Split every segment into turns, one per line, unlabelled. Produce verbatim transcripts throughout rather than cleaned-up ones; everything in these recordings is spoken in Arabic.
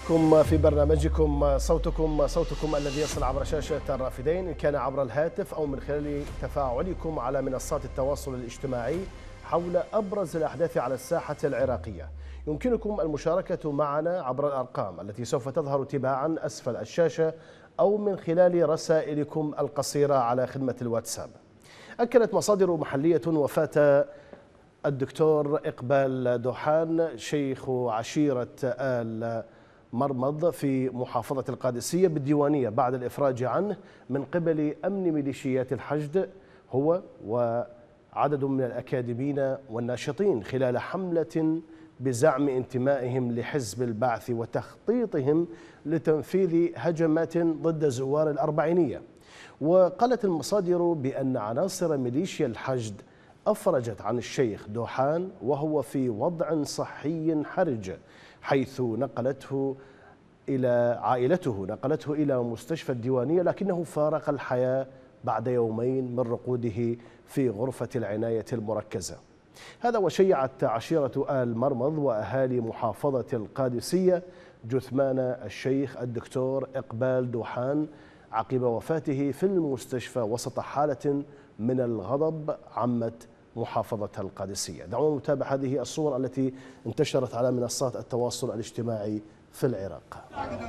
بكم في برنامجكم صوتكم صوتكم الذي يصل عبر شاشة الرافدين، إن كان عبر الهاتف أو من خلال تفاعلكم على منصات التواصل الاجتماعي حول أبرز الأحداث على الساحة العراقية. يمكنكم المشاركة معنا عبر الأرقام التي سوف تظهر تباعا أسفل الشاشة أو من خلال رسائلكم القصيرة على خدمة الواتساب. أكدت مصادر محلية وفاة الدكتور إقبال دوحان شيخ عشيرة آل مرمض في محافظة القادسية بالديوانية بعد الإفراج عنه من قبل أمن ميليشيات الحشد هو وعدد من الأكاديميين والناشطين خلال حملة بزعم انتمائهم لحزب البعث وتخطيطهم لتنفيذ هجمات ضد زوار الأربعينية. وقالت المصادر بأن عناصر ميليشيا الحشد أفرجت عن الشيخ دوحان وهو في وضع صحي حرج، حيث نقلته إلى عائلته نقلته إلى مستشفى الديوانية، لكنه فارق الحياة بعد يومين من رقوده في غرفة العناية المركزة. هذا وشيعت عشيرة آل مرمض وأهالي محافظة القادسية جثمان الشيخ الدكتور إقبال دوحان عقب وفاته في المستشفى وسط حالة من الغضب عمت محافظة القادسية. دعونا نتابع هذه الصور التي انتشرت على منصات التواصل الاجتماعي في العراق.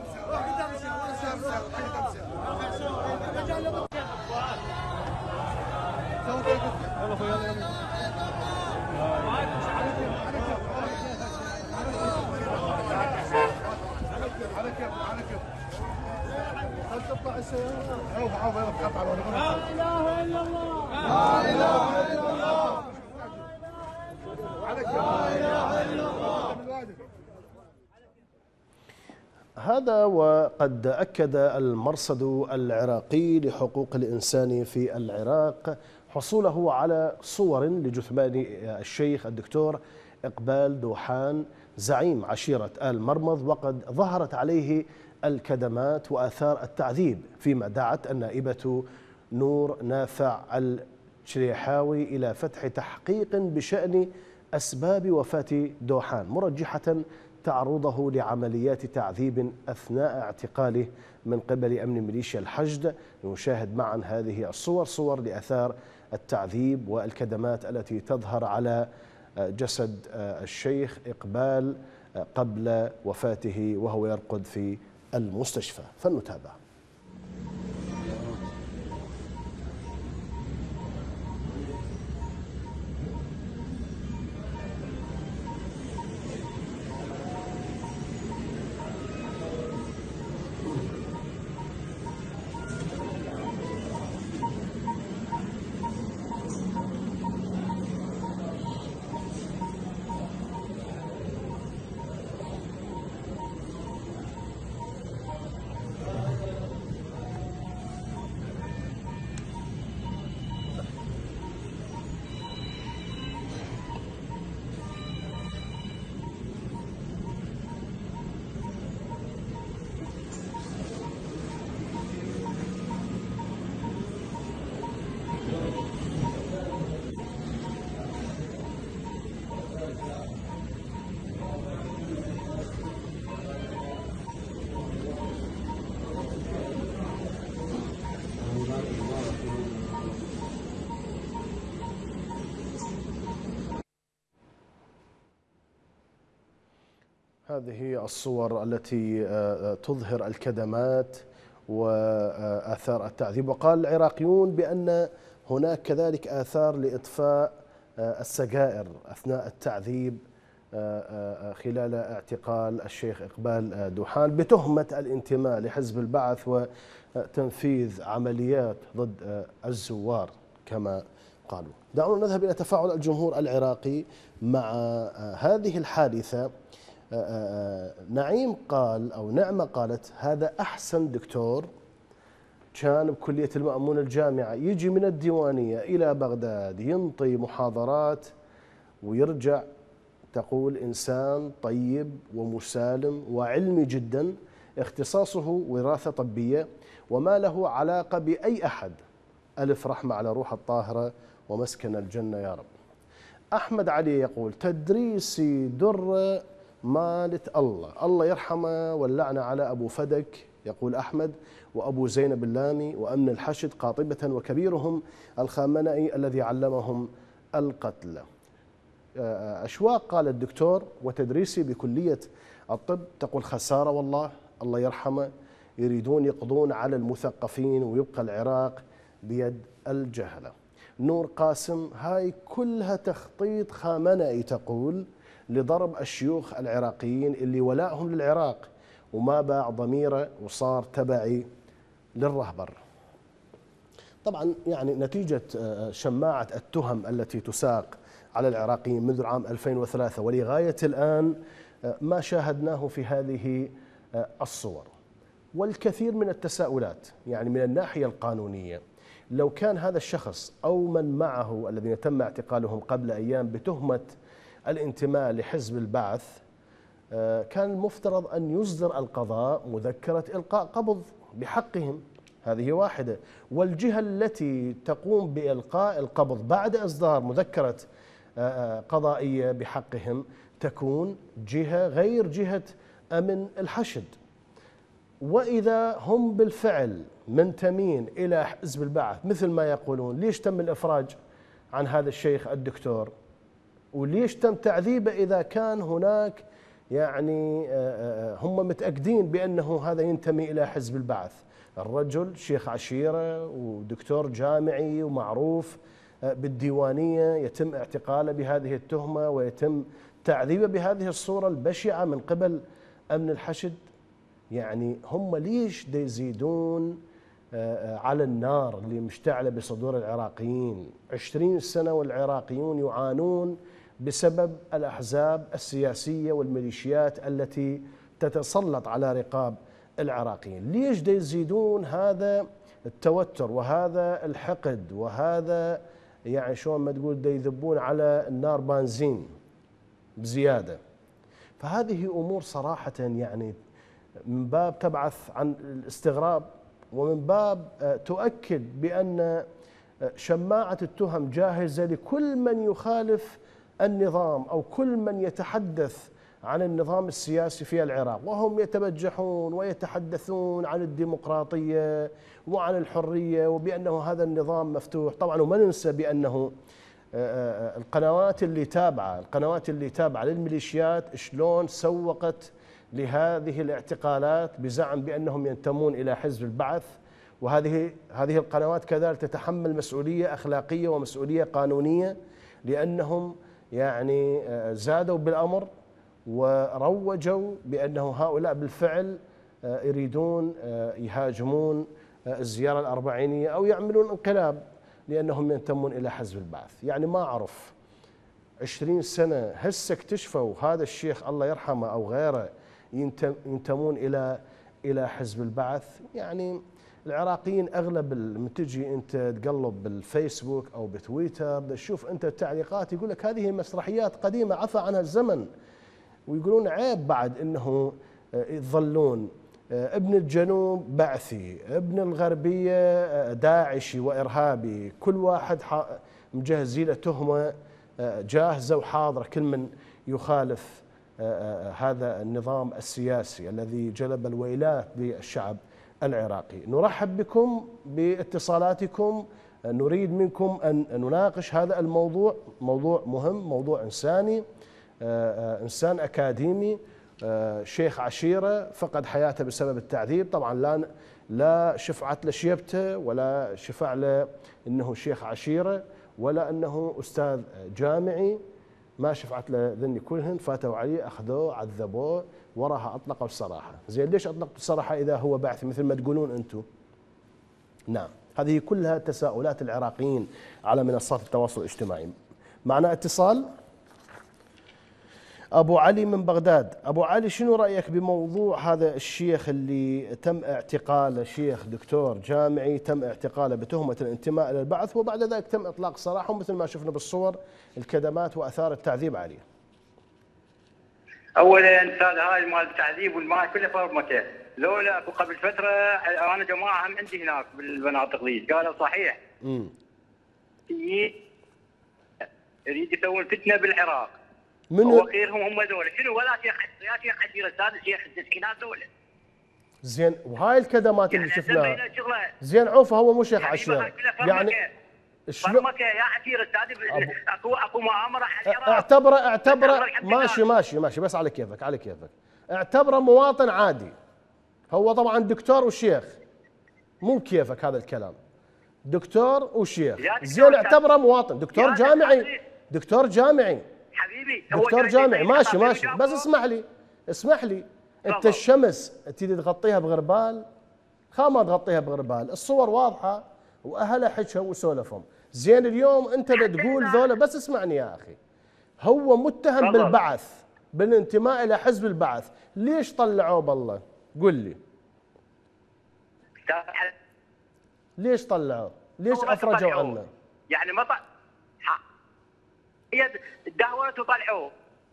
لا إله إلا الله، لا إله إلا الله، لا إله إلا الله.
هذا وقد أكد المرصد العراقي لحقوق الإنسان في العراق حصوله على صور لجثمان الشيخ الدكتور إقبال دوحان زعيم عشيرة آل مرمض، وقد ظهرت عليه الكدمات وآثار التعذيب، فيما دعت النائبة نور نافع الشريحاوي إلى فتح تحقيق بشأن أسباب وفاة دوحان، مرجحة تعرضه لعمليات تعذيب أثناء اعتقاله من قبل أمن ميليشيا الحشد. نشاهد معا هذه الصور، صور لآثار التعذيب والكدمات التي تظهر على جسد الشيخ إقبال قبل وفاته وهو يرقد في المستشفى. فلنتابع. هذه الصور التي تظهر الكدمات وآثار التعذيب. وقال العراقيون بأن هناك كذلك آثار لإطفاء السجائر أثناء التعذيب خلال اعتقال الشيخ إقبال دوحان بتهمة الانتماء لحزب البعث وتنفيذ عمليات ضد الزوار كما قالوا. دعونا نذهب إلى تفاعل الجمهور العراقي مع هذه الحادثة. نعيم قال أو نعمة قالت هذا أحسن دكتور كان بكلية المأمون الجامعة، يجي من الديوانية إلى بغداد ينطي محاضرات ويرجع. تقول إنسان طيب ومسالم وعلمي جدا، اختصاصه وراثة طبية وما له علاقة بأي أحد. ألف رحمة على روح الطاهرة ومسكن الجنة يا رب. أحمد علي يقول تدريسي در مالت الله، الله يرحمه واللعنة على أبو فدك يقول أحمد، وأبو زينب اللامي، وأمن الحشد قاطبة، وكبيرهم الخامنئي الذي علمهم القتل. أشواق قال الدكتور وتدريسي بكلية الطب، تقول خسارة والله الله يرحمه، يريدون يقضون على المثقفين ويبقى العراق بيد الجهلة. نور قاسم، هاي كلها تخطيط خامنئي تقول لضرب الشيوخ العراقيين اللي ولائهم للعراق وما باع ضميره وصار تبعي للرهبر. طبعا يعني نتيجة شماعة التهم التي تساق على العراقيين منذ العام ألفين وثلاثة ولغاية الآن ما شاهدناه في هذه الصور والكثير من التساؤلات. يعني من الناحية القانونية، لو كان هذا الشخص أو من معه الذين تم اعتقالهم قبل أيام بتهمة الانتماء لحزب البعث، كان المفترض أن يصدر القضاء مذكرة إلقاء قبض بحقهم، هذه واحدة. والجهة التي تقوم بإلقاء القبض بعد إصدار مذكرة قضائية بحقهم تكون جهة غير جهة أمن الحشد. وإذا هم بالفعل منتمين إلى حزب البعث مثل ما يقولون، ليش تم الإفراج عن هذا الشيخ الدكتور؟ وليش تم تعذيبه إذا كان هناك يعني هم متأكدين بأنه هذا ينتمي إلى حزب البعث؟ الرجل شيخ عشيرة ودكتور جامعي ومعروف بالديوانية، يتم اعتقاله بهذه التهمة ويتم تعذيبه بهذه الصورة البشعة من قبل أمن الحشد. يعني هم ليش دا يزيدون على النار اللي مشتعلة بصدور العراقيين؟ عشرين سنة والعراقيون يعانون بسبب الأحزاب السياسية والميليشيات التي تتسلط على رقاب العراقيين. ليش دا يزيدون هذا التوتر وهذا الحقد وهذا يعني شلون ما تقول دا يذبون على النار بنزين بزيادة؟ فهذه أمور صراحة يعني من باب تبعث عن الاستغراب، ومن باب تؤكد بأن شماعة التهم جاهزة لكل من يخالف النظام أو كل من يتحدث عن النظام السياسي في العراق، وهم يتبجحون ويتحدثون عن الديمقراطية وعن الحرية وبأنه هذا النظام مفتوح. طبعا وما ننسى بأنه القنوات اللي تابعة القنوات اللي تابعة للميليشيات شلون سوقت لهذه الاعتقالات بزعم بأنهم ينتمون إلى حزب البعث، وهذه هذه القنوات كذلك تتحمل مسؤولية أخلاقية ومسؤولية قانونية، لأنهم يعني زادوا بالأمر وروجوا بأنه هؤلاء بالفعل يريدون يهاجمون الزيارة الأربعينية أو يعملون انقلاب لأنهم ينتمون إلى حزب البعث. يعني ما أعرف عشرين سنة هسه اكتشفوا هذا الشيخ الله يرحمه أو غيره ينتمون إلى إلى حزب البعث. يعني العراقيين أغلب لما تجي أنت تقلب بالفيسبوك أو بتويتر تشوف أنت التعليقات يقول لك هذه مسرحيات قديمة عفى عنها الزمن، ويقولون عيب بعد أنه يظلون ابن الجنوب بعثي، ابن الغربية داعشي وإرهابي، كل واحد مجهز له تهمة جاهزة وحاضرة كل من يخالف هذا النظام السياسي الذي جلب الويلات للشعب العراقي. نرحب بكم باتصالاتكم، نريد منكم أن نناقش هذا الموضوع، موضوع مهم، موضوع إنساني، إنسان أكاديمي، شيخ عشيرة فقد حياته بسبب التعذيب. طبعا لا لا شفعت لشيبته ولا شفع له أنه شيخ عشيرة ولا أنه أستاذ جامعي، ما شفعت له ذني كلهن، فاتوا عليه أخذوه عذبوه وراها أطلقوا السراحة. زين ليش أطلقوا السراحة إذا هو بعثي مثل ما تقولون أنتم؟ نعم، هذه كلها تساؤلات العراقيين على منصات التواصل الاجتماعي. معنا اتصال. أبو علي من بغداد. أبو علي، شنو رأيك بموضوع هذا الشيخ اللي تم اعتقاله، شيخ دكتور جامعي تم اعتقاله بتهمة الانتماء إلى البعث وبعد ذلك تم إطلاق سراحه مثل ما شفنا بالصور الكدمات وأثار التعذيب عليه؟
اولا استاذ هاي مال التعذيب والمال كله فرمته، لولا قبل فتره انا جماعه هم عندي هناك بالمناطق ذي قالوا صحيح امم يريد يسوون فتنه بالعراق،
من
وغيرهم هم ذولا شنو ولا شيخ يا شيخ عجير استاذ شيخ التسعينات ذولا.
زين وهاي الكدمات اللي
يعني
شفناها زين عوفه هو مو شيخ
يعني
عشيره
يعني
شلون
فرمكه يا عشير استاذ اكو اكو مؤامره على العراق.
اعتبره اعتبره ماشي ماشي ماشي بس على كيفك على كيفك اعتبره مواطن عادي. هو طبعا دكتور وشيخ مو بكيفك هذا الكلام. دكتور وشيخ زين اعتبره مواطن دكتور جامعي دكتور جامعي
حبيبي
دكتور جامعي ماشي ماشي بس اسمح لي اسمح لي انت الشمس تريد تغطيها بغربال خا ما تغطيها بغربال. الصور واضحه واهلها حكوا وسولفهم. زين اليوم انت تقول ذولا بس اسمعني يا اخي هو متهم بالبعث بالانتماء الى حزب البعث. ليش طلعوه بالله؟ قل لي ليش طلعوه؟ ليش افرجوا عنه؟
يعني ما طلع هي تداولت وطلعوه.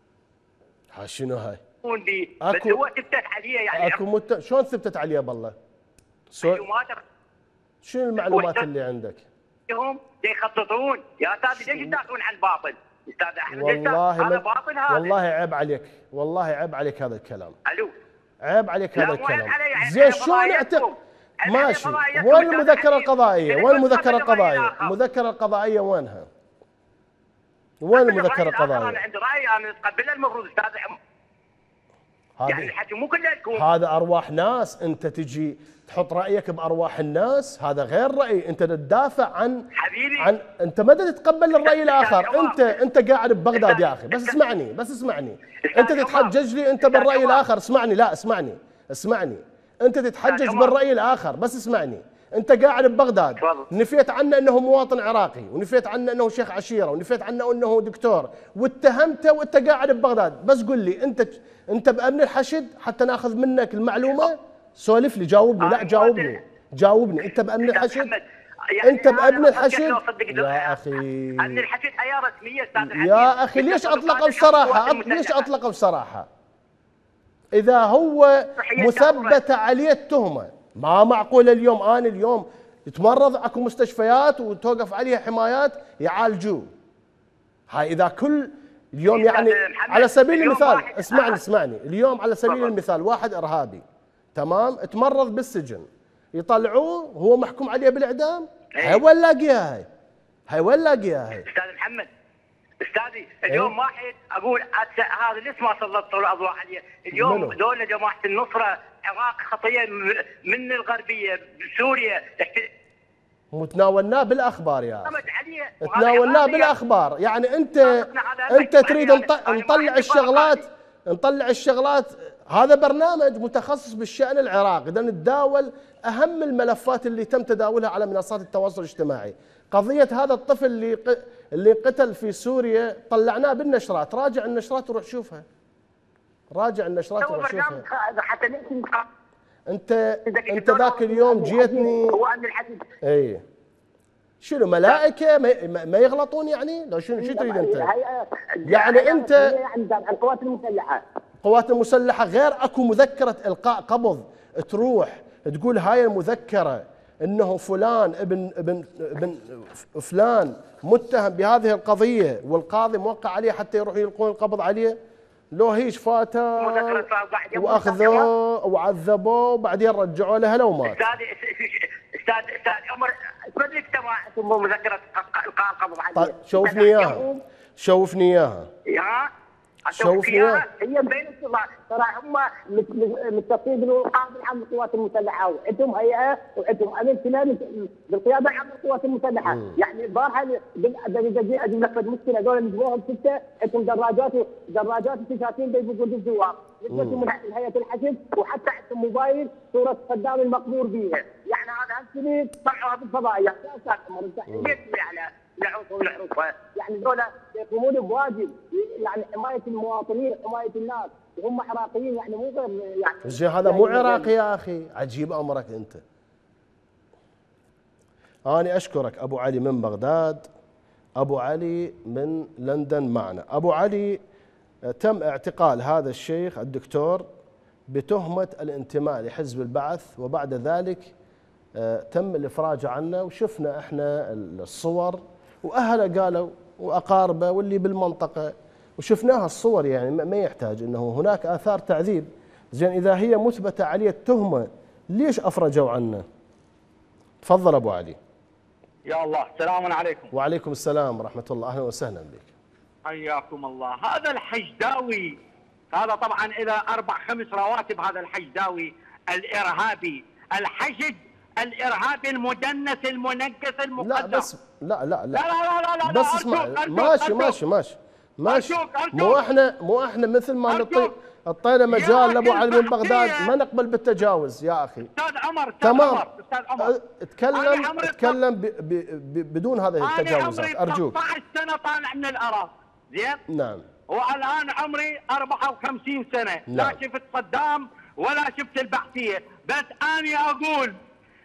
ها شنو هاي؟
اكو بس هو ثبتت عليه يعني
اكو مت... شلون ثبتت عليه بالله؟ سو... شنو المعلومات اللي عندك؟
هم يخططون يا استاذ ليش يدافعون عن باطل؟ استاذ احمد
والله
هذا باطل هذا
والله عيب عليك والله عيب عليك هذا الكلام.
الو
عيب عليك هذا الكلام.
يعني
زين شلون اعتقد ماشي وين المذكره القضائيه؟ وين المذكره القضائيه؟ المذكره القضائيه وينها؟ وين المذكره القضائيه؟
انا عندي راي انا اتقبله المفروض استاذ يعني الحكي مو كله يكون
هذا ارواح ناس. انت تجي تحط رايك بارواح الناس هذا غير راي. انت تدافع عن
حبيبي
عن انت ما تتقبل الراي الاخر. انت انت قاعد ببغداد يا اخي بس اسمعني بس اسمعني انت تتحجج لي انت بالراي الاخر. اسمعني لا اسمعني اسمعني انت تتحجج بالراي الاخر بس اسمعني. انت قاعد ببغداد نفيت عنه انه مواطن عراقي ونفيت عنه انه شيخ عشيره ونفيت عنه انه دكتور واتهمته وانت قاعد ببغداد. بس قل لي انت انت بامن الحشد حتى ناخذ منك المعلومه. سولف لي جاوبني لا جاوبني جاوبني انت بامن الحشد انت بامن الحشد يا اخي
امن الحشد حياه رسميه استاذ
يا اخي. ليش اطلقوا بصراحه ليش اطلقوا بصراحه اذا هو مثبت عليه التهمه؟ ما معقول اليوم انا اليوم يتمرض اكو مستشفيات وتوقف عليه حمايات يعالجوه. هاي اذا كل اليوم يعني على سبيل المثال اسمعني اسمعني اليوم على سبيل المثال واحد ارهابي تمام تمرض بالسجن يطلعوه هو محكوم عليه بالاعدام. هاي وين لاقيها هاي؟ هاي وين لاقيها هاي؟
استاذ محمد استاذي اليوم واحد اقول هذا ليش ما سلطوا الاضواء عليه؟ اليوم ذول جماعه النصره عراق خطيه من الغربيه سوريا
وتناولناه بالاخبار يا اخي تناولناه بالاخبار. يعني انت انت تريد نطلع الشغلات نطلع الشغلات. هذا برنامج متخصص بالشأن العراقي اذا نتداول اهم الملفات اللي تم تداولها على منصات التواصل الاجتماعي. قضيه هذا الطفل اللي اللي قتل في سوريا طلعناه بالنشرات. راجع النشرات وروح شوفها. راجع النشرات وروح شوفها. انت انت ذاك اليوم جيتني
هو امن الحديد
اي شنو ملائكه ما, ما يغلطون يعني؟ لو شنو شو تريد انت؟ يعني انت
يعني القوات المسلحه
القوات المسلحه غير اكو مذكره القاء قبض تروح تقول هاي المذكره انه فلان ابن ابن ابن فلان متهم بهذه القضيه والقاضي موقع عليه حتى يروحوا يلقون القبض عليه. لو هيش فاته واخذوه وعذبوه وبعدين رجعوه له لو مات.
استاذ استاذ استاذ عمر ما ادري انت مذكره القاء القبض عليه.
طيب شوفني اياها شوفني اياها
شوفني اياها. هي بين الصغار ترى هم متصلين بالوقايه العامه للقوات المسلحه وعندهم هيئه وعندهم امين تمام بالقياده العامه للقوات المسلحه. يعني الظاهر اذا اجيب لك مشكله هذول نجموهم سته عندهم دراجات دراجات وتشاتين بيفوزون بالزوار يثبتوا من هيئه الحشد وحتى عندهم موبايل صوره صدام المقبور بيها. يعني هذا هالسنين طلعوها بالفضائيات يا استاذ عمر انت ليش على نعوفها ونعرفها؟ يعني ذولا يقومون بواجب يعني حمايه المواطنين حمايه الناس وهم عراقيين يعني مو غير يعني
زين هذا مو عراقي يا اخي. عجيب امرك انت. انا اشكرك ابو علي من بغداد. ابو علي من لندن معنا. ابو علي تم اعتقال هذا الشيخ الدكتور بتهمه الانتماء لحزب البعث وبعد ذلك تم الافراج عنه وشفنا احنا الصور واهله قالوا واقاربه واللي بالمنطقه وشفناها الصور، يعني ما يحتاج انه هناك اثار تعذيب. زين اذا هي مثبته عليه التهمه ليش افرجوا عنه؟ تفضل ابو علي.
يا الله، السلام عليكم.
وعليكم السلام ورحمه الله، اهلا وسهلا بك.
حياكم الله. هذا الحشداوي هذا طبعا الى اربع خمس رواتب، هذا الحشداوي الارهابي، الحشد الارهابي المدنس المنقص المقدم.
لا بس لا لا لا
لا لا لا لا, لا
بس اسمع، ماشي ماشي ماشي ماشي.
أرجوك أرجوك.
مو احنا مو احنا مثل ما نعطي اعطينا مجال لابو علي من بغداد، ما نقبل بالتجاوز يا اخي.
استاذ عمر استاذ
تمام.
عمر استاذ عمر
اتكلم اتكلم ب ب ب بدون هذه التجاوزات ارجوك.
أنا عمري ثلاث عشر سنه طالع من العراق، زين؟
نعم.
والان عمري أربعة وخمسين سنه، لا
نعم.
شفت صدام ولا شفت البعثيه، بس اني اقول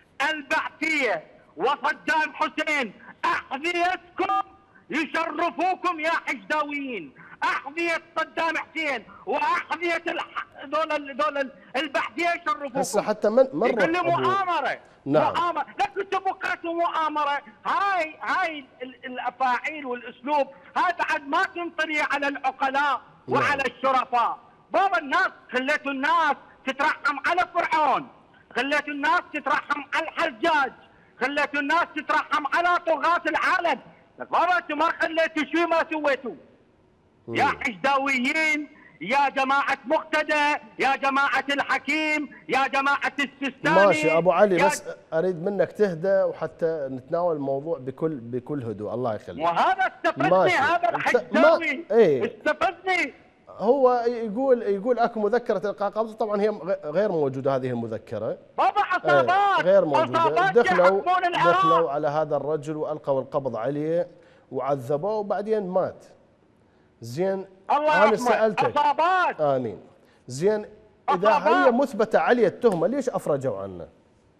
البعثيه وصدام حسين احذيتكم يشرفوكم يا حشداويين، احذيه صدام حسين واحذيه دول دول البعثيه يشرفوكم.
هسه حتى من مره
يقول لي مؤامره.
نعم.
مؤامره، لا كنتوا بقيتوا مؤامره. هاي هاي الافاعيل والاسلوب هاي بعد ما تنطلي على العقلاء وعلى الشرفاء. بابا الناس خليتوا الناس تترحم على فرعون، خليتوا الناس تترحم على الحجاج، خليتوا الناس تترحم على طغاة العالم. بابا انتم ما خليتوا شيء ما سويتوا. يا حشداويين، يا جماعة مقتدى، يا جماعة الحكيم، يا جماعة السيستاني.
ماشي ابو علي، بس اريد منك تهدى وحتى نتناول الموضوع بكل بكل هدوء، الله يخليك.
وهذا استفزني، هذا الحشداوي
ايه؟
استفزني.
هو يقول يقول اكو مذكره القاء قبض، طبعا هي غير موجوده هذه المذكره.
بابا عصابات،
غير موجوده.
عصابات
دخلوا دخلوا على هذا الرجل والقوا القبض عليه وعذبوه وبعدين مات. زين
الله
انا سالتك.
عصابات.
امين. زين اذا هي مثبته عليه التهمه ليش افرجوا عنه؟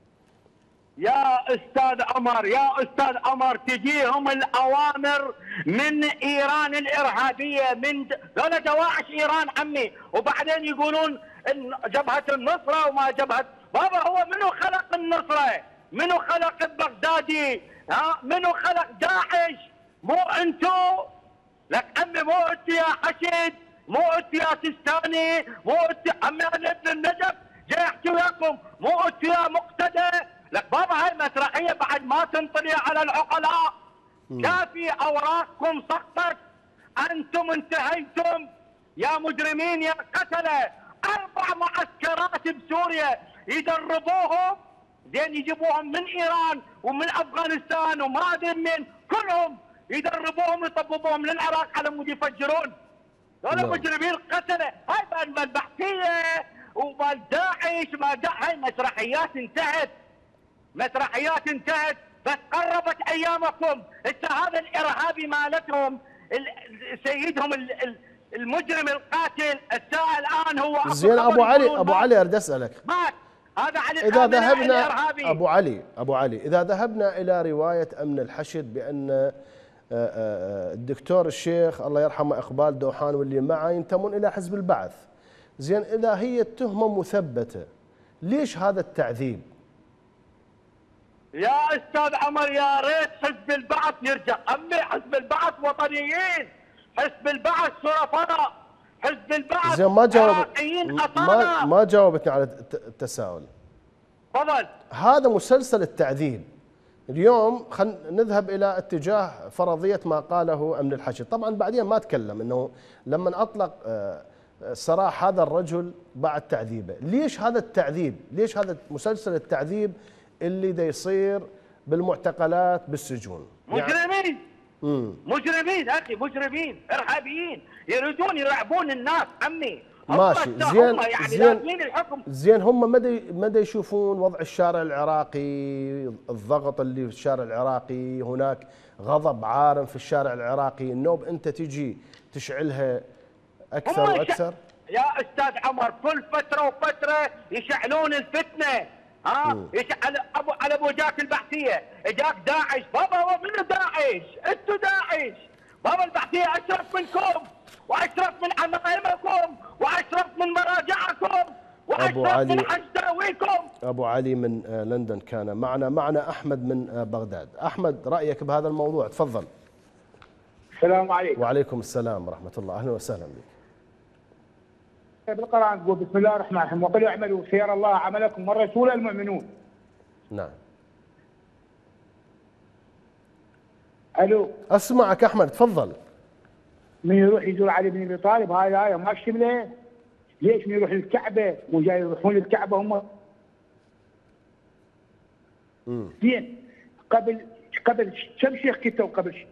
يا استاذ عمر يا استاذ عمر تجيهم الاوامر من ايران الارهابيه، من ذولا دواعش ايران عمي، وبعدين يقولون إن جبهه النصره وما جبهه. بابا هو منو خلق النصره؟ منو خلق البغدادي؟ ها منو خلق داعش؟ مو انتو؟ لك عمي مو انتو يا حشد، مو انتو يا سيستاني، مو انتو عمي انا ابن النجف جاي احكي وياكم، مو انتو يا مقتدى. لك بابا هاي مسرحيه بعد ما تنطلي على العقلاء. كافي اوراقكم سقطت، انتم انتهيتم يا مجرمين يا قتله. اربع معسكرات بسوريا يدربوهم، زين يجيبوهم من ايران ومن افغانستان وما ادري من، كلهم يدربوهم يطببوهم للعراق على مود يفجرون. هذول مجرمين قتله. هاي البحثيه ومال داعش ما داعش، هاي مسرحيات انتهت، مسرحيات انتهت، بس قربت ايامكم. انت هذا الارهابي مالتهم سيدهم المجرم القاتل الساعه الان هو
زين ابو علي ابو علي اريد اسالك
مات. هذا علي
اذا ذهبنا
الإرهابي.
ابو علي ابو علي اذا ذهبنا الى روايه امن الحشد بان الدكتور الشيخ الله يرحمه اقبال دوحان واللي معه ينتمون الى حزب البعث، زين اذا هي التهمه مثبته ليش هذا التعذيب؟
يا استاذ عمر يا ريت حزب البعث يرجع. امي حزب البعث وطنيين، حزب البعث شرفاء، حزب البعث
زين ما جاوب ما, ما جاوبتني على التساؤل.
تفضل.
هذا مسلسل التعذيب. اليوم خلينا نذهب الى اتجاه فرضيه ما قاله امن الحشد، طبعا بعدين ما تكلم انه لما اطلق سراح هذا الرجل بعد تعذيبه، ليش هذا التعذيب؟ ليش هذا مسلسل التعذيب اللي دا يصير بالمعتقلات بالسجون؟
مجرمين يعني مجرمين اخي، مجرمين ارهابيين يريدون يرعبون الناس عمي.
ماشي زين
يعني
زين
الحكم.
زين هم مدى مدى يشوفون وضع الشارع العراقي، الضغط اللي في الشارع العراقي، هناك غضب عارم في الشارع العراقي، النوب انت تجي تشعلها اكثر واكثر.
يا استاذ عمر كل فتره وفتره يشعلون الفتنه. ها يشعل ابو على ابو جاك البعثيه، جاك داعش. بابا هو منو داعش؟ انتوا داعش. بابا البعثيه اشرف منكم، واشرف من عمائمكم، واشرف من مراجعكم، واشرف من حشداويكم.
ابو علي من لندن كان معنا. معنا احمد من بغداد. احمد رايك بهذا الموضوع تفضل.
السلام عليكم.
وعليكم السلام ورحمة الله، أهلا وسهلا بك.
بالقرآن تقول بسم الله الرحمن الرحيم وقل اعملوا سيرى الله عملكم والرسول المؤمنون.
نعم.
الو.
أسمعك أحمد، تفضل.
من يروح يزور علي بن ابي طالب هاي الآية ما تشمله؟ ليش من يروح للكعبة وجاي يروحون للكعبة هم؟
امم
زين قبل قبل كم شيخ كتبوا قبل ش...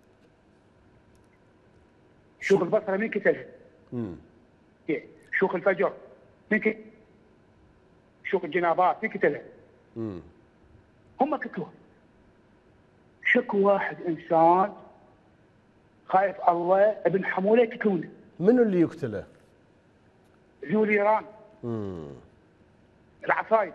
شيوخ البصره مين كتب؟
امم
شيوخ الفجر مين كتب؟ شيوخ الجنابات مين كتب؟
امم
هم كتبوا. شكو واحد انسان خايف الله ابن حموله يقتلونه.
منو اللي يقتله؟
ذو ايران.
امم
العصايد.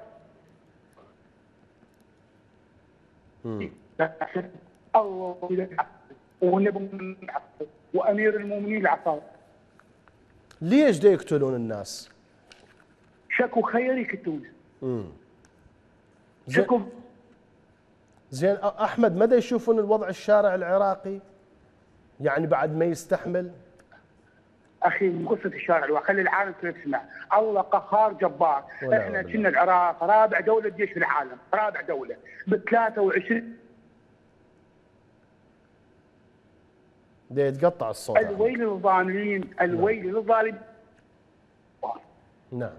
امم
الله والنبي وامير المؤمنين العصايد.
ليش دا يقتلون الناس؟
شكو خير يقتلونه.
امم
شكو
زين احمد، مدى يشوفون الوضع الشارع العراقي؟ يعني بعد ما يستحمل؟
اخي من قصه الشارع الواقع خلي العالم كله يسمع، الله قهار جبار، احنا كنا العراق رابع دوله جيش في العالم، رابع دوله ب ثلاثة وعشرين.
دا يتقطع الصوت.
الويل للظالمين، الويل للظالمين.
نعم.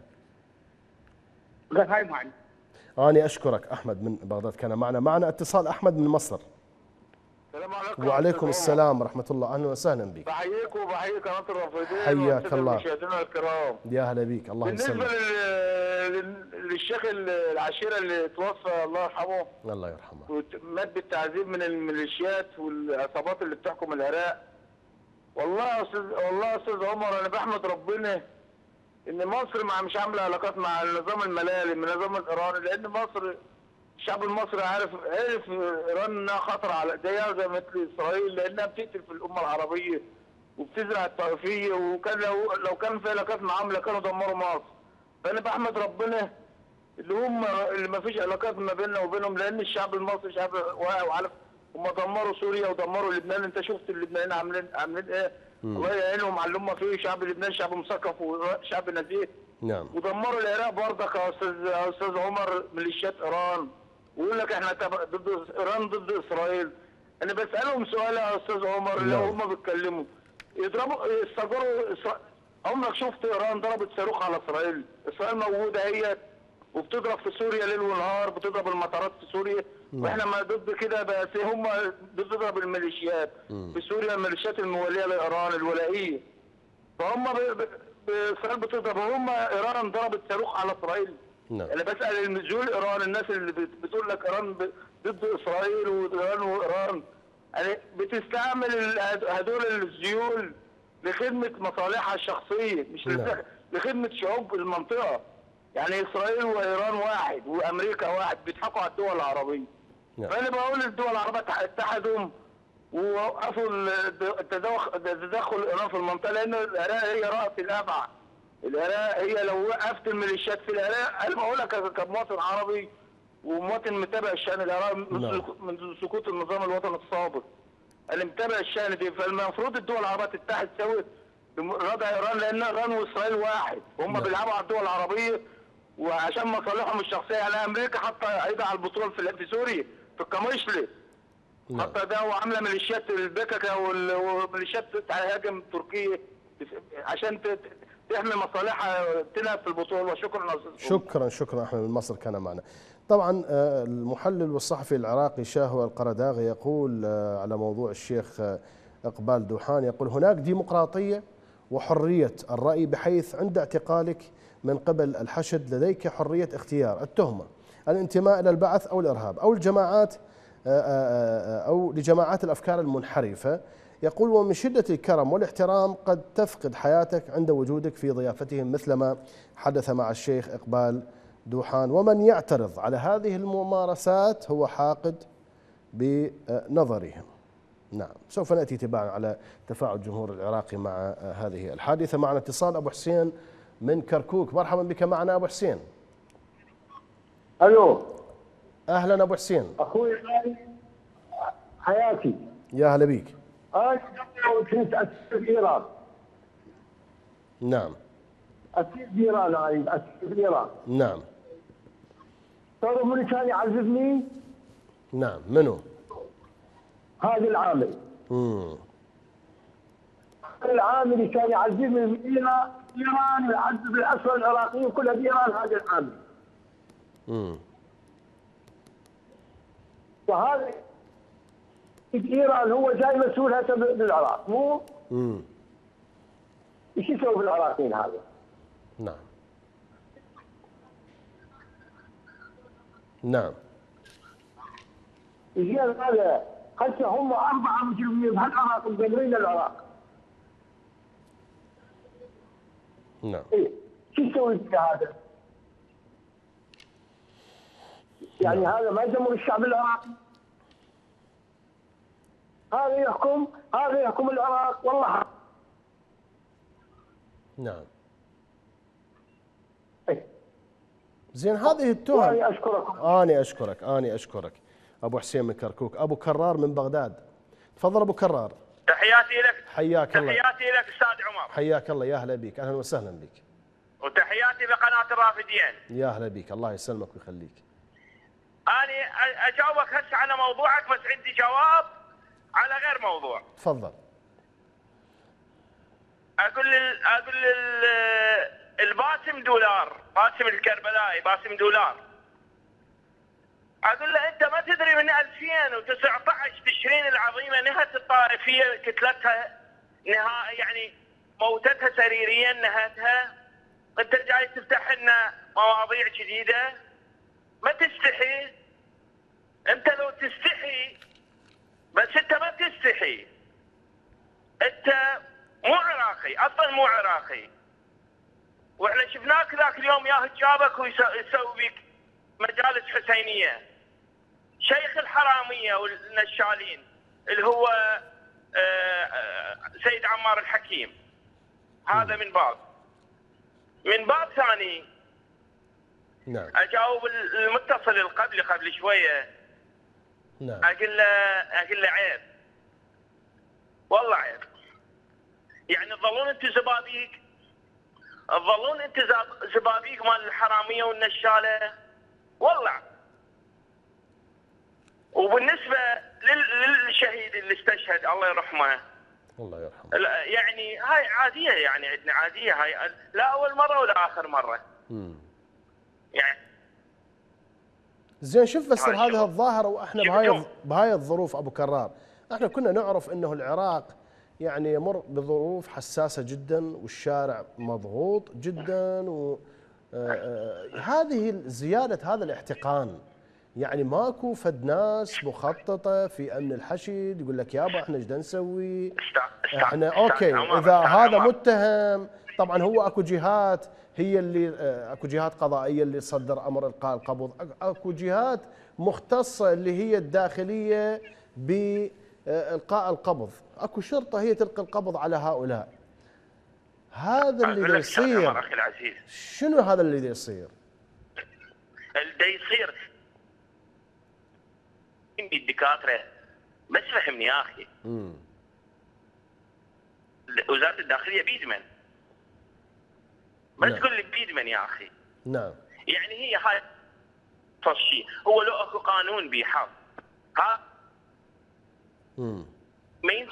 غير هاي معني.
أنا أشكرك أحمد من بغداد، كان معنا معنا اتصال أحمد من مصر.
السلام عليكم.
وعليكم السلام ورحمة الله، أهلا وسهلا بك.
بحييك وبحيي قناة الرافدين.
حياك الله.
مشاهدينا الكرام.
يا هلا بيك، الله يسلمك.
بالنسبة لل... للشيخ العشيرة اللي توفى الله يرحمه.
الله يرحمه.
ومات بالتعذيب من الميليشيات والعصابات اللي بتحكم العراق. والله يا أستاذ والله يا أستاذ عمر أنا بحمد ربنا إن مصر مع مش عاملة علاقات مع النظام الملالي من النظام الإيراني، لأن مصر الشعب المصري عارف عرف ايران انها خطر على ايديها زي مثل اسرائيل، لانها بتقتل في الامه العربيه وبتزرع الطائفيه، وكان لو لو كان في علاقات معاهم لكانوا دمروا مصر. فانا بحمد ربنا اللي هم اللي ما فيش علاقات ما بيننا وبينهم، لان الشعب المصري شعب واعي وعارف. هم دمروا سوريا ودمروا لبنان، انت شفت اللبنانيين عاملين عاملين ايه؟ الله يعينهم على اللي هم فيه. شعب لبنان شعب مثقف وشعب نزيه.
نعم.
ودمروا العراق برضك يا استاذ يا استاذ عمر ميليشيات ايران. ويقول لك احنا ضد ايران ضد اسرائيل. انا بسالهم سؤال يا استاذ عمر، لو هم بيتكلموا يضربوا يستجروا إسرائيل. عمرك شفت ايران ضربت صاروخ على اسرائيل؟ اسرائيل موجوده هي وبتضرب في سوريا ليل ونهار، بتضرب المطارات في سوريا. واحنا ما ضد كده، بس هم بتضرب الميليشيات في سوريا، الميليشيات المواليه لايران الولائيه. فهم اسرائيل بتضرب، هم ايران ضربت صاروخ على اسرائيل.
نعم.
انا بسال النزول ايران، الناس اللي بتقول لك ايران ضد اسرائيل وايران وايران يعني بتستعمل هدول الذيول لخدمه مصالحها الشخصيه، مش
نعم.
لخدمه شعوب المنطقه. يعني اسرائيل وايران واحد وامريكا واحد، بيضحكوا على الدول العربيه.
نعم.
فانا بقول للدول العربيه اتحدوا ووقفوا التدخل ايران في المنطقه، لان العراق هي راس الابعد. العراق هي لو وقفت الميليشيات في العراق، انا بقول لك كمواطن عربي ومواطن متابع الشان العراقي منذ سقوط النظام الوطني السابق. انا متابع الشان دي، فالمفروض الدول العربيه تتحد تساوي ردع ايران، لان ايران واسرائيل واحد، هم بيلعبوا على الدول العربيه وعشان مصالحهم الشخصيه. يعني امريكا حاطه ايدها على البطوله في سوريا في القميصلي. حتى ده وعامله ميليشيات البككه والميليشيات هاجم تركيا عشان تحمي مصالحها تلعب في البطوله. شكرا استاذ.
شكرا شكرا احمد من مصر كان معنا. طبعا المحلل والصحفي العراقي شاهو القرداغي يقول على موضوع الشيخ اقبال دوحان، يقول هناك ديمقراطيه وحريه الراي، بحيث عند اعتقالك من قبل الحشد لديك حريه اختيار التهمه، الانتماء الى البعث او الارهاب او الجماعات او لجماعات الافكار المنحرفه. يقول ومن شدة الكرم والاحترام قد تفقد حياتك عند وجودك في ضيافتهم، مثلما حدث مع الشيخ إقبال دوحان، ومن يعترض على هذه الممارسات هو حاقد بنظرهم. نعم، سوف نأتي تباعا على تفاعل الجمهور العراقي مع هذه الحادثة. معنا اتصال أبو حسين من كركوك، مرحبا بك معنا أبو حسين.
ألو.
أهلا أبو حسين.
أخوي حياتي.
يا هلا بيك.
انا كنت اسير في ايران.
نعم.
اسير في ايران، انا اسير في ايران.
نعم.
تعرف من كان يعذبني؟
نعم، منو؟
هذا العامل.
امم
العامل اللي كان يعذبني من ايران، ايران ويعذب الاسرى العراقيين كلها بايران، هذا العامل.
امم
وهذا ايران هو جاي مسؤول هسه بالعراق، مو؟
امم
ايش يسوي بالعراقيين هذا؟
نعم. نعم.
زين هذا هسه هم اربعه مجرمين بهالعراق مدمرين العراق.
نعم.
ايه شو يسوي في هذا؟ يعني
نعم.
هذا ما يدمر الشعب العراقي. هذا يحكم، هذا يحكم العراق والله.
نعم.
إيه.
زين هذه التهم.
وأنا أشكرك.
أنا أشكرك، أنا أشكرك. أبو حسين من كركوك، أبو كرار من بغداد. تفضل أبو كرار.
تحياتي لك.
حياك الله.
تحياتي لك استاذ عمر.
حياك الله، يا أهلا بك، أهلا وسهلا بك.
وتحياتي لقناه الرافدين.
يا أهلا بك، الله يسلمك ويخليك.
أنا أجاوبك هسه على موضوعك، بس عندي جواب على غير موضوع.
تفضل.
أقول لل... أقول لل... الباسم دولار، باسم الكربلائي، باسم دولار. أقول له أنت ما تدري من ألفين وتسعة عشر تشرين العظيمة نهت الطائفية كتلتها نها، يعني موتتها سريريا نهتها. أنت جاي تفتح لنا مواضيع جديدة، ما تستحي. أنت لو تستحي، بس أنت ما تستحي. أنت مو عراقي، أصلا مو عراقي. واحنا شفناك ذاك اليوم ياهو جابك ويسوي بك مجالس حسينيه. شيخ الحراميه والنشالين اللي هو سيد عمار الحكيم. هذا من باب. من باب ثاني،
نعم.
اجاوب المتصل القبلي قبل شويه.
نعم.
اقول له اقول له عيب. والله عيب. يعني تظلون انتم زبابيك، تظلون انت زبابيك مال الحراميه والنشاله. والله. وبالنسبه للشهيد اللي استشهد الله يرحمه،
الله يرحمه،
يعني هاي عاديه، يعني عندنا عاديه هاي، لا اول مره ولا اخر مره.
امم
يعني
زين شوف بس هذه الظاهره، واحنا بهاي بهاي الظروف ابو كرار، احنا كنا نعرف انه العراق يعني يمر بظروف حساسة جدا، والشارع مضغوط جدا، و هذه زيادة هذا الاحتقان. يعني ماكو فد ناس مخططة في أمن الحشد يقول لك يابا احنا ايش نسوي؟ احنا اوكي إذا هذا متهم، طبعا هو اكو جهات هي اللي اكو جهات قضائية اللي تصدر أمر إلقاء القبض، اكو جهات مختصة اللي هي الداخلية بإلقاء القبض، اكو شرطه هي تلقي القبض على هؤلاء. هذا اللي يصير.
اخي العزيز،
شنو هذا اللي يصير؟
اللي يصير الدكاتره، بس فهمني يا اخي.
امم
وزاره الداخليه بيد من؟ بس
نعم.
قول لي بيد من يا اخي؟
نعم.
يعني هي هاي شيء، هو لو اكو قانون بيحط ها
امم
مين.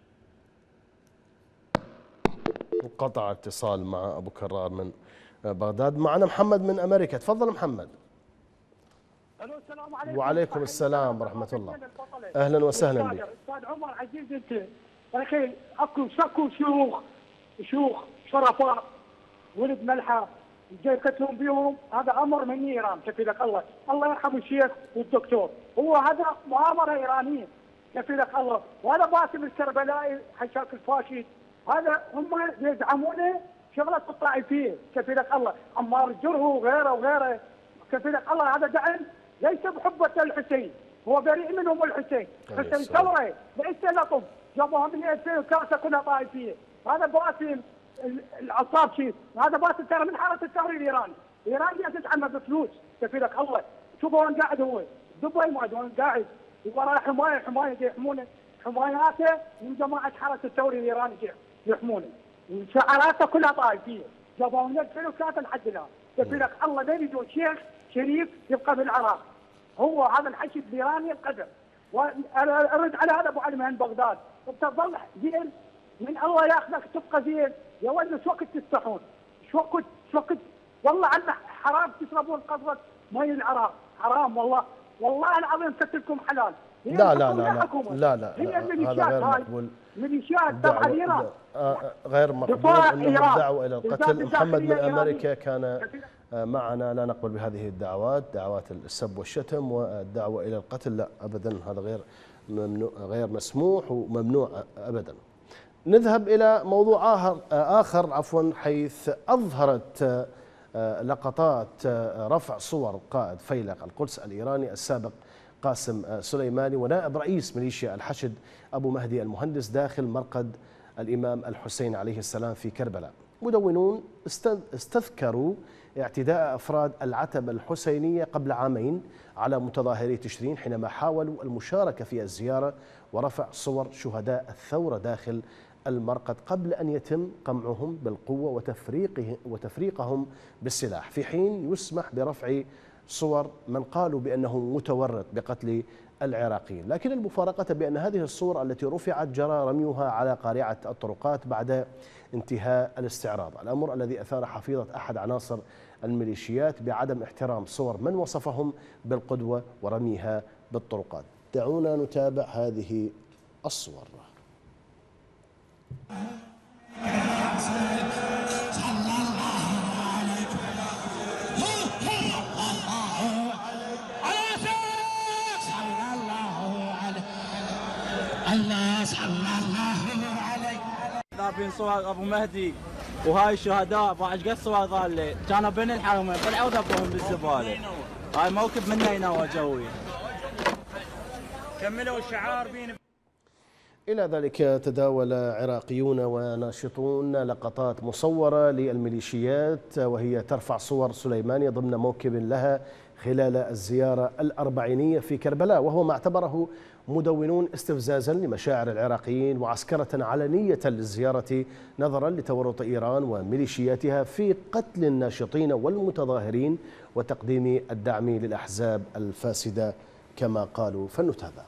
انقطع اتصال مع ابو كرار من بغداد. معنا محمد من امريكا، تفضل محمد.
السلام عليكم.
وعليكم السلام ورحمه الله. اهلا وسهلا بك.
استاذ عمر عزيز، انت يا اخي اكو سكو شيوخ شيوخ شرفاء ولد ملحه جاي يقتلون بيهم، هذا امر من ايران كفيلك الله، الله يرحم الشيخ والدكتور، هو هذا مؤامره ايرانيه كفيلك الله. وهذا باسم الكربلائي حشاك الفاشيست، هذا هم يزعمونه شغله الطائفيه كفيلك الله. عمار الجرهو وغيره وغيره كفيلك الله، هذا دعم ليس بحبه الحسين، هو بريء منهم الحسين. حسين ثوره ليس لطم، جابوها من ألفين وثلاثة كلها طائفيه. هذا باسم العصابشي، هذا باسم ترى من حاره التحرير الايراني، ايراني تدعمه بفلوس كفيلك الله. شوفوا وين قاعد هو، دبي ما وين قاعد، وراه حمايه حمايه يحمونه حماياته من جماعه حرس الثوري الايراني يحمونه، وشعاراته كلها طائفيه، جابوا لك فلوساته لحد الان، يقول لك الله ما يريدون شيخ شريف يبقى بالعراق، هو هذا الحشد الايراني القدر. وارد على هذا ابو علي من بغداد، انت تظل زين من الله ياخذك تبقى زين، يا ولد شو وقت تستحون؟ شو وقت شو وقت والله عندنا حرام تشربون قطره مي العراق، حرام والله، والله العظيم كتلكم حلال.
لا لا لا لا لا لا
هي
هذا غير مقبول.
ميليشيات تبع ايران
غير مقبول انهم دعوا الى القتل. محمد من امريكا كان معنا، لا نقبل بهذه الدعوات، دعوات السب والشتم والدعوه الى القتل، لا ابدا، هذا غير ممنوع، غير مسموح وممنوع ابدا. نذهب الى موضوع اخر عفوا، حيث اظهرت لقطات رفع صور قائد فيلق القدس الايراني السابق قاسم سليماني ونائب رئيس ميليشيا الحشد أبو مهدي المهندس داخل مرقد الإمام الحسين عليه السلام في كربلاء. مدونون استذكروا اعتداء أفراد العتبة الحسينية قبل عامين على متظاهري تشرين حينما حاولوا المشاركة في الزيارة ورفع صور شهداء الثورة داخل المرقد قبل أن يتم قمعهم بالقوة وتفريقه وتفريقهم بالسلاح، في حين يسمح برفع صور من قالوا بأنه متورط بقتل العراقيين. لكن المفارقة بأن هذه الصور التي رفعت جرى رميها على قارعة الطرقات بعد انتهاء الاستعراض، الأمر الذي أثار حفيظة أحد عناصر الميليشيات بعدم احترام صور من وصفهم بالقدوة ورميها بالطرقات. دعونا نتابع هذه الصور.
ذابين صور ابو مهدي وهاي الشهداء بعد قد صور ظل كانوا بين الحرمين طلعوا ذبوهم بالزباله. هاي موكب منا هنا وجوي. كملوا الشعار بين.
إلى ذلك تداول عراقيون وناشطون لقطات مصورة للميليشيات وهي ترفع صور سليماني ضمن موكب لها خلال الزيارة الأربعينية في كربلاء، وهو ما اعتبره مدونون استفزازا لمشاعر العراقيين وعسكرة علنية للزيارة نظرا لتورط إيران وميليشياتها في قتل الناشطين والمتظاهرين وتقديم الدعم للأحزاب الفاسدة كما قالوا. فلنتابع.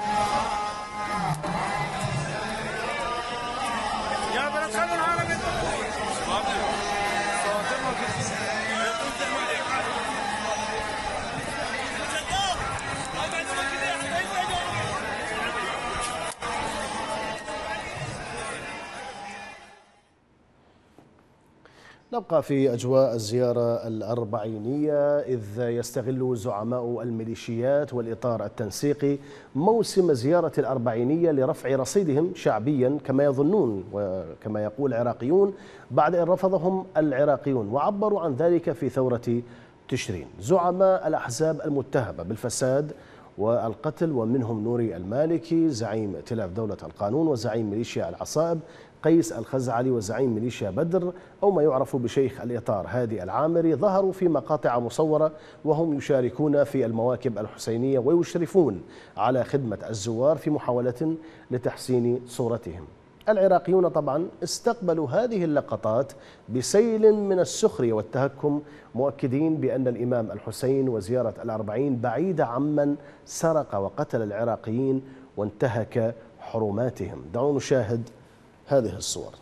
نبقى في أجواء الزيارة الأربعينية، إذ يستغل زعماء الميليشيات والإطار التنسيقي موسم زيارة الأربعينية لرفع رصيدهم شعبيا كما يظنون وكما يقول العراقيون بعد أن رفضهم العراقيون وعبروا عن ذلك في ثورة تشرين. زعماء الأحزاب المتهمة بالفساد والقتل ومنهم نوري المالكي زعيم ائتلاف دولة القانون وزعيم ميليشيا العصائب قيس الخزعلي وزعيم ميليشيا بدر أو ما يعرف بشيخ الإطار هادي العامري ظهروا في مقاطع مصورة وهم يشاركون في المواكب الحسينية ويشرفون على خدمة الزوار في محاولة لتحسين صورتهم. العراقيون طبعا استقبلوا هذه اللقطات بسيل من السخرية والتهكم، مؤكدين بأن الإمام الحسين وزيارة الأربعين بعيدة عمن سرق وقتل العراقيين وانتهك حرماتهم. دعونا نشاهد هذه الصور.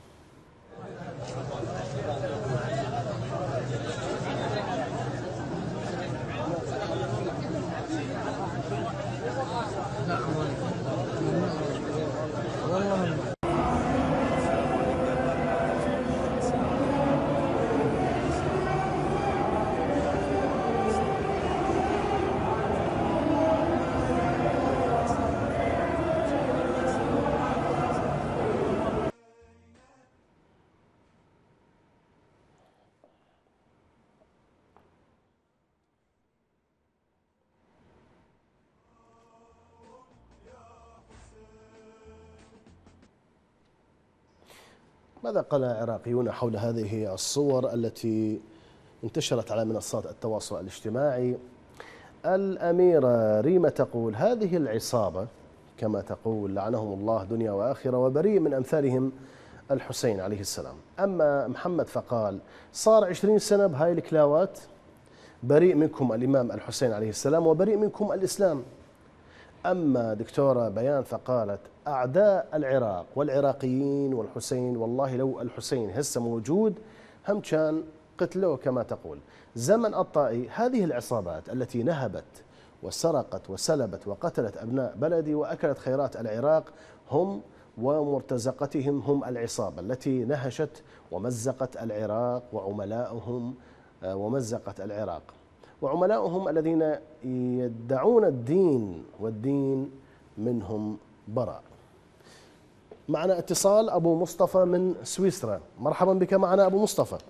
ماذا قال العراقيون حول هذه الصور التي انتشرت على منصات التواصل الاجتماعي؟ الأميرة ريما تقول: هذه العصابة كما تقول، لعنهم الله دنيا وآخرة، وبريء من أمثالهم الحسين عليه السلام. أما محمد فقال صار عشرين سنة بهاي الكلاوات، بريء منكم الإمام الحسين عليه السلام وبريء منكم الإسلام. أما دكتورة بيان فقالت أعداء العراق والعراقيين والحسين، والله لو الحسين هسه موجود هم كان قتلوه كما تقول. زمن الطائي هذه العصابات التي نهبت وسرقت وسلبت وقتلت أبناء بلدي وأكلت خيرات العراق هم ومرتزقتهم هم العصابة التي نهشت ومزقت العراق وعملاؤهم ومزقت العراق وعملاؤهم الذين يدعون الدين والدين منهم براء. معنا اتصال أبو مصطفى من سويسرا. مرحبا بك معنا أبو مصطفى.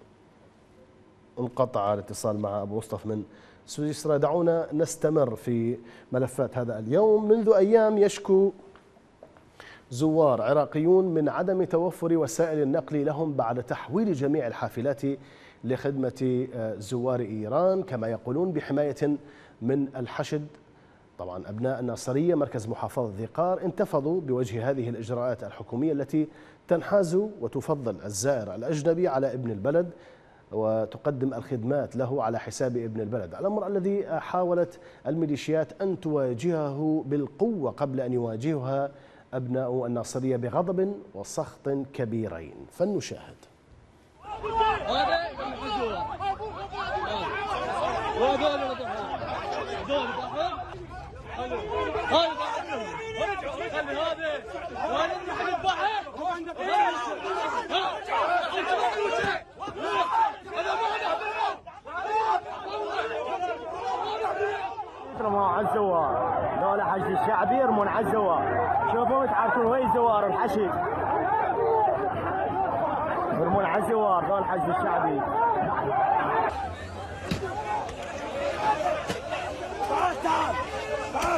انقطع الاتصال مع أبو مصطفى من سويسرا. دعونا نستمر في ملفات هذا اليوم. منذ أيام يشكو زوار عراقيون من عدم توفر وسائل النقل لهم بعد تحويل جميع الحافلات لخدمة زوار إيران كما يقولون بحماية من الحشد. طبعا أبناء الناصرية مركز محافظة ذي قار انتفضوا بوجه هذه الإجراءات الحكومية التي تنحاز وتفضل الزائر الأجنبي على ابن البلد وتقدم الخدمات له على حساب ابن البلد، الأمر الذي حاولت الميليشيات أن تواجهه بالقوة قبل أن يواجهها أبناء الناصرية بغضب وسخط كبيرين. فلنشاهد.
يرمون على الزوار، ذولا حشد الشعبي يرمون على الزوار. شوفوا تعرفون وين زوار الحشد، يرمون على الزوار ذولا حشد الشعبي. تعال تعال تعال.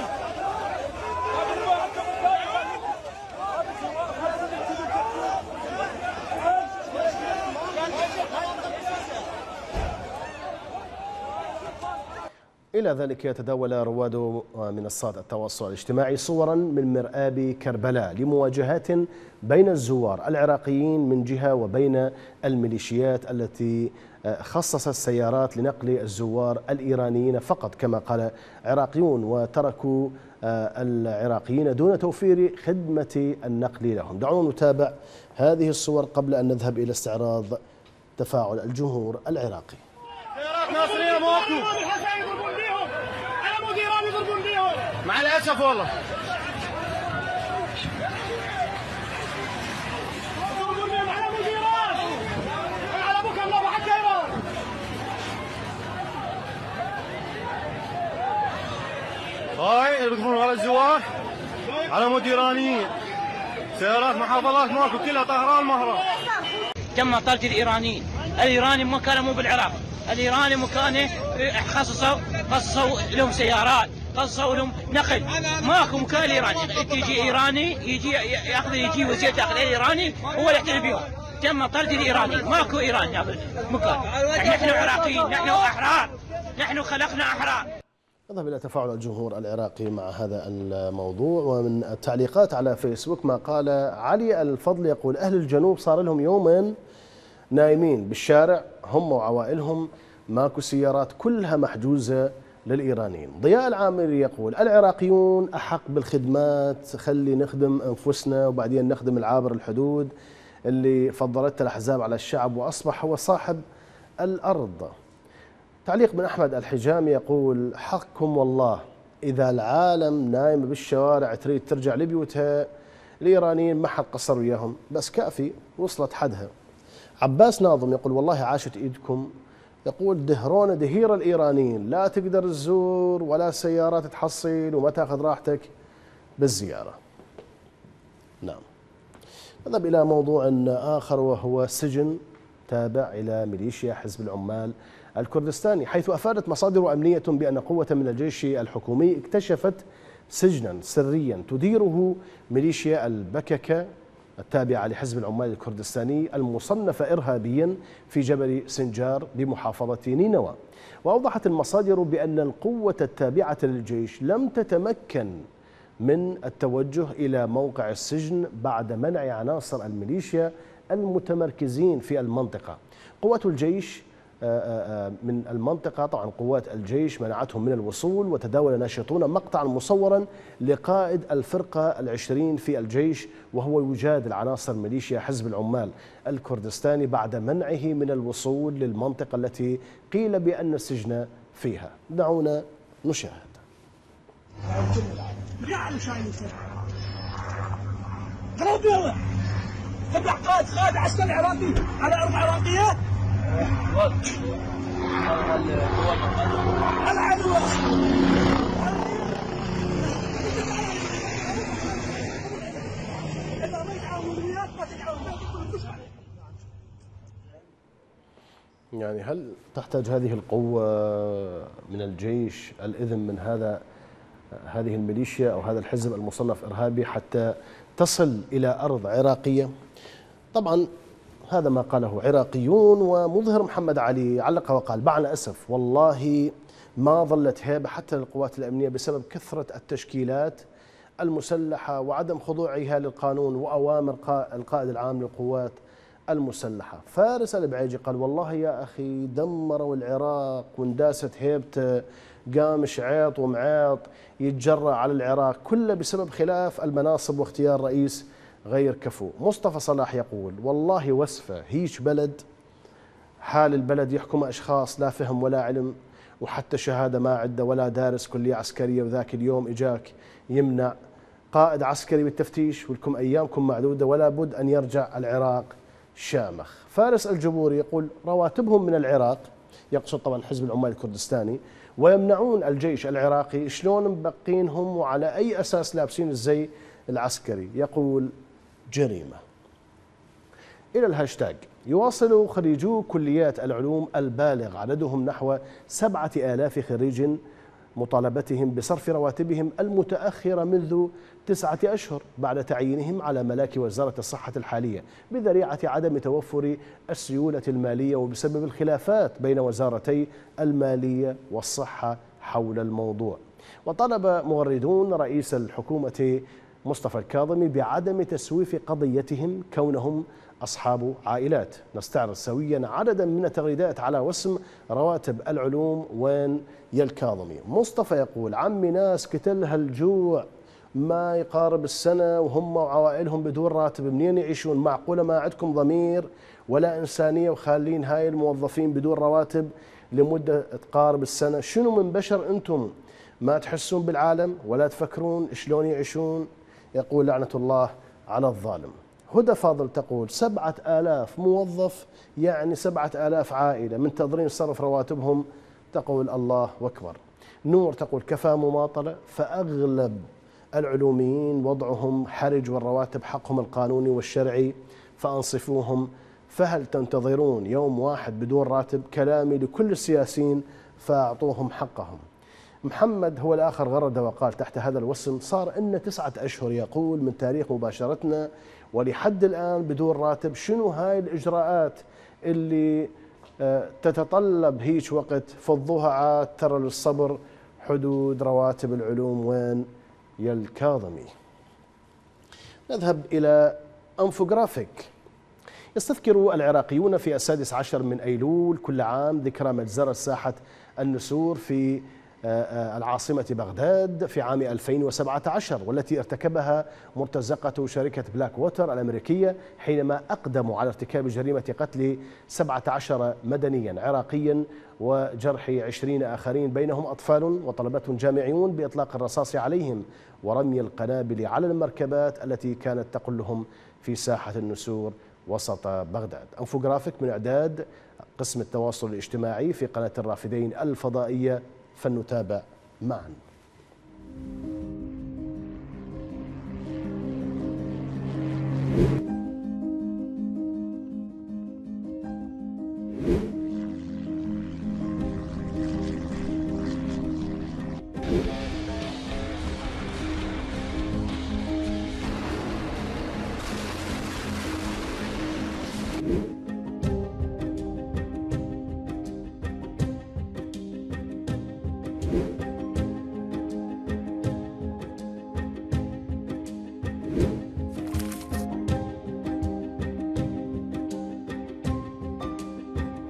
إلى ذلك يتداول رواد منصات التواصل الاجتماعي صورا من مرآب كربلاء لمواجهات بين الزوار العراقيين من جهة وبين الميليشيات التي خصصت سيارات لنقل الزوار الإيرانيين فقط كما قال عراقيون، وتركوا العراقيين دون توفير خدمة النقل لهم. دعونا نتابع هذه الصور قبل أن نذهب إلى استعراض تفاعل الجمهور العراقي.
سيارات ناصرية موقف مع الأسف والله. هاي اللي بيدخلون على الزوار على مود ايرانيين، سيارات محافظات ماكو كلها طهران مهران.
تم طرد الايرانيين، الايراني مكانه مو بالعراق، الايراني مكانه خصصوا خصصوا لهم سيارات، خصصوا لهم نقل، ماكو مكان ايراني، تيجي ايراني يجي ياخذ يجي وزير داخل الايراني هو اللي يحتل بيهم. تم طرد الايراني، ماكو ايراني ياخذ مكان. نحن عراقيين، نحن احرار، نحن خلقنا احرار.
نذهب إلى تفاعل الجمهور العراقي مع هذا الموضوع. ومن التعليقات على فيسبوك ما قال علي الفضل يقول أهل الجنوب صار لهم يومين نايمين بالشارع هم وعوائلهم، ماكو سيارات كلها محجوزة للإيرانيين. ضياء العامري يقول العراقيون أحق بالخدمات، خلي نخدم أنفسنا وبعدين نخدم العابر الحدود اللي فضلته الأحزاب على الشعب وأصبح هو صاحب الأرض. تعليق من أحمد الحجامي يقول حقكم والله، إذا العالم نايم بالشوارع تريد ترجع لبيوتها، الإيرانيين ما حد قصر وياهم، بس كافي وصلت حدها. عباس ناظم يقول والله عاشت إيدكم، يقول دهرون دهير الإيرانيين، لا تقدر تزور ولا سيارات تحصل وما تاخذ راحتك بالزيارة. نعم. نذهب إلى موضوع آخر وهو سجن تابع إلى ميليشيا حزب العمال الكردستاني، حيث أفادت مصادر أمنية بأن قوة من الجيش الحكومي اكتشفت سجنا سريا تديره ميليشيا البككة التابعة لحزب العمال الكردستاني المصنفة إرهابيا في جبل سنجار بمحافظة نينوى. وأوضحت المصادر بأن القوة التابعة للجيش لم تتمكن من التوجه إلى موقع السجن بعد منع عناصر الميليشيا المتمركزين في المنطقة. قوات الجيش من المنطقة، طبعا قوات الجيش منعتهم من الوصول، وتداول ناشطون مقطعا مصورا لقائد الفرقة العشرين في الجيش وهو يجادل عناصر ميليشيا حزب العمال الكردستاني بعد منعه من الوصول للمنطقة التي قيل بأن السجن فيها. دعونا نشاهد.
تبع قائد قائد عسكري عراقي على ارض عراقيه. العدو
يعني هل تحتاج هذه القوة من الجيش الإذن من هذا هذه الميليشيا أو هذا الحزب المصنف إرهابي حتى تصل إلى أرض عراقية؟ طبعا هذا ما قاله عراقيون. ومظهر محمد علي علق وقال: مع الأسف والله ما ظلت هيبة حتى للقوات الأمنية بسبب كثرة التشكيلات المسلحة وعدم خضوعها للقانون وأوامر القائد العام للقوات المسلحة. فارس البعيجي قال: والله يا أخي دمروا العراق وانداست هيبته، قام شعيط ومعيط يتجرأ على العراق، كله بسبب خلاف المناصب واختيار رئيس غير كفو. مصطفى صلاح يقول: والله وصفة هيج بلد، حال البلد يحكم أشخاص لا فهم ولا علم وحتى شهادة ما عنده ولا دارس كلية عسكرية، وذاك اليوم إجاك يمنع قائد عسكري بالتفتيش ولكم أيامكم معدودة ولا بد أن يرجع العراق شامخ. فارس الجبوري يقول: رواتبهم من العراق، يقصد طبعا حزب العمال الكردستاني، ويمنعون الجيش العراقي، شلون مبقينهم وعلى أي أساس لابسين الزي العسكري؟ يقول: جريمة. إلى الهاشتاج: يواصل خريجو كليات العلوم البالغ عددهم نحو سبعة آلاف خريج مطالبتهم بصرف رواتبهم المتأخرة منذ تسعة أشهر بعد تعيينهم على ملاك وزارة الصحة الحالية بذريعة عدم توفر السيولة المالية وبسبب الخلافات بين وزارتي المالية والصحة حول الموضوع. وطلب مغردون رئيس الحكومة مصطفى الكاظمي بعدم تسويف قضيتهم كونهم أصحاب عائلات. نستعرض سويا عددا من التغريدات على وسم رواتب العلوم وين يا الكاظمي. مصطفى يقول: عمي ناس كتلها الجوع ما يقارب السنة وهم وعوائلهم بدون راتب، منين يعيشون؟ معقولة ما عندكم ضمير ولا إنسانية وخالين هاي الموظفين بدون رواتب لمدة تقارب السنة؟ شنو من بشر أنتم؟ ما تحسون بالعالم ولا تفكرون شلون يعيشون؟ يقول: لعنة الله على الظالم. هدى فاضل تقول: سبعة آلاف موظف يعني سبعة آلاف عائلة منتظرين صرف رواتبهم. تقول: الله أكبر. نور تقول: كفى مماطلة، فأغلب العلوميين وضعهم حرج والرواتب حقهم القانوني والشرعي فأنصفوهم، فهل تنتظرون يوم واحد بدون راتب؟ كلامي لكل السياسيين فأعطوهم حقهم. محمد هو الآخر غرد وقال تحت هذا الوسم: صار إن تسعة أشهر يقول من تاريخ مباشرتنا ولحد الآن بدون راتب، شنو هاي الإجراءات اللي تتطلب هيج وقت؟ فضوها عاد، ترى للصبر حدود. رواتب العلوم وين يا الكاظمي؟ نذهب إلى أنفوغرافيك. يستذكر العراقيون في السادس عشر من أيلول كل عام ذكرى مجزرة ساحة النسور في العاصمة بغداد في عام ألفين وسبعة عشر، والتي ارتكبها مرتزقة شركة بلاك ووتر الأمريكية حينما أقدموا على ارتكاب جريمة قتل سبعة عشر مدنيا عراقيا وجرح عشرين آخرين بينهم أطفال وطلبة جامعيون بإطلاق الرصاص عليهم ورمي القنابل على المركبات التي كانت تقلهم في ساحة النسور وسط بغداد. أنفوغرافيك من إعداد قسم التواصل الاجتماعي في قناة الرافدين الفضائية، فلنتابع معا.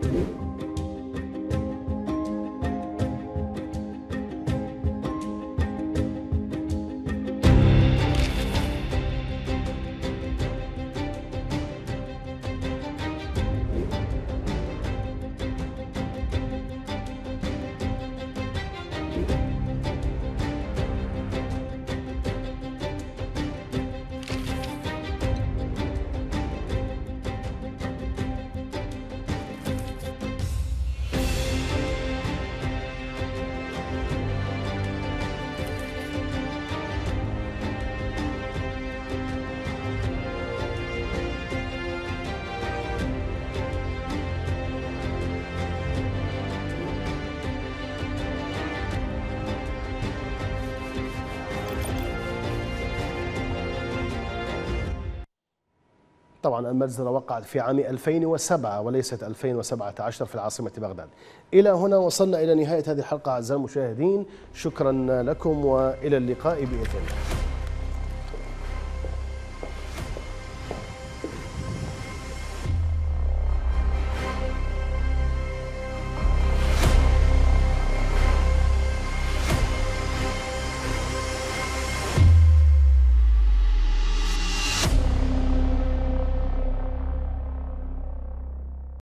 طبعا المجزرة وقعت في عام ألفين وسبعة وليست ألفين وسبعة عشر في العاصمة بغداد. إلى هنا وصلنا إلى نهاية هذه الحلقة أعزائي المشاهدين، شكرا لكم وإلى اللقاء بإذن الله.